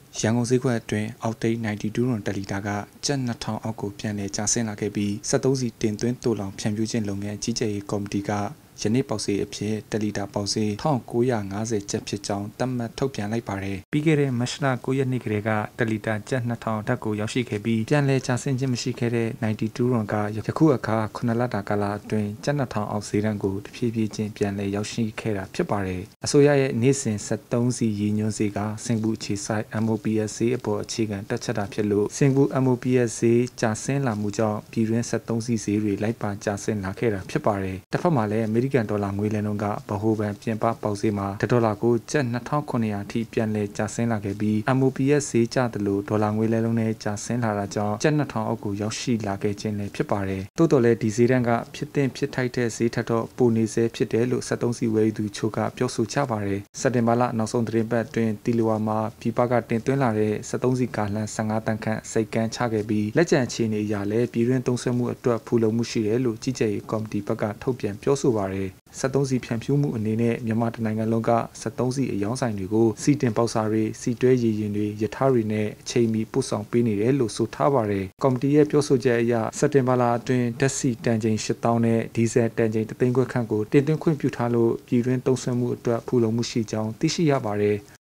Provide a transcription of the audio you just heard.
ရန်ကုန်ဈေးကွက်အတွင်းအောက်တိတ်92ရွန်တလီတာကကျပ်2000အောက်ကိုပြန်လည်ကျဆင်းလာခဲ့ပြီး73စီတင်သွင်းတိုးလောင်ဖြန့်ဖြူးခြင်းလုပ်ငန်းကြီးကြပ်ရေးကော်မတီကယနေ့ပေါက်စေအဖြစ်တလီတာပေါက်စေ1950ကျပ်ဖြစ်ကြောင်းသတ်မှတ်ထုတ်ပြန်လိုက်ပါတယ်။ပြီးခဲ့တဲ့မတ်လ9ရက်နေ့ကလေးကတလီတာကျပ်2000ဓာတ်ကိုရောက်ရှိခဲ့ပြီးပြန်လည်ကျဆင်းခြင်းမရှိခဲ့တဲ့92ရွန်ကယခုအခါ9လတာကာလအတွင်းကျပ်2000အောက်ဈေးတန်းကိုတဖြည်းဖြည်းချင်းပြန်လည်ရောက်ရှိခဲ့တာဖြစ်ပါတယ်။အစိုးရရဲ့နေ့စဉ်73စီရည်ညွှန်းဈေးကစင်ဘူးအခြေဆိုင် MOPS ဈေးအပေါ်အခြေခံတက်ချက်တာဖြစ်လို့စင်ဘူး MOPS ဈေးကျဆင်းလာမှုကြောင့်ပြည်တွင်း73စီဈေးတွေလိုက်ပါကျဆင်းလာခဲ့တာဖြစ်ပါတယ်။တစ်ဖက်မှာလည်းဒေါ်လာငွေလဲနှုန်းကဗဟိုဘဏ်ပြင်ပပေါက်ဈေးမှာဒေါ်လာကိုကျပ်2900ထိပြန်လည်ကျဆင်းလာခဲ့ပြီး MOPS ဈေးကျသလိုဒေါ်လာငွေလဲနှုန်းနဲ့ကျဆင်းလာတာကြောင့်ကျပ်2000အောက်ကိုရောက်ရှိလာခဲ့ခြင်းလည်းဖြစ်ပါတယ်။တိုးတော်လည်းဒီဈေးတန်းကဖြစ်တင်ဖြစ်ထိုက်တဲ့ဈေးထက်တော့ပိုနေစေဖြစ်တယ်လို့73စီဝယ်ယူသူချို့ကပြောဆိုကြပါတယ်။စက်တင်ဘာလနောက်ဆုံးသတင်းပတ်အတွင်းတီလီဝါမှာပြည်ပကတင်သွင်းလာတဲ့73စီကားလမ်း15တန်းခန့်စိတ်ကမ်းချခဲ့ပြီးလက်ကျန်အခြေအနေအရလည်းပြည်တွင်းသုံးစွဲမှုအတွက်ဖူလုံမှုရှိတယ်လို့ကြီးကြပ်ရေးကော်မတီဘက်ကထုတ်ပြန်ပြောဆိုပါတယ်။73စီဖြန့်ဖြူးမှုအနေနဲ့မြန်မာတနိုင်ငံလုံးက73စီအယောင်းဆိုင်တွေကိုစီတင်ပေါက်စာတွေစီတွဲရည်ရင်တွေယထာတွေနဲ့အချိန်မီပို့ဆောင်ပေးနေတယ်လို့ဆိုထားပါတယ်။ကော်မတီရဲ့ပြောဆိုချက်အရစက်တင်ဘာလအတွင်းဓာတ်ဆီတန်ချိန်8000နဲ့ဒီဇယ်တန်ချိန်3သိန်းခွဲခန့်ကိုတင်သွင်းခွင့်ပြုထားလို့ပြည်တွင်းသုံးစွဲမှုအတွက်ဖူလုံမှုရှိကြောင်းသိရှိရပါတယ်။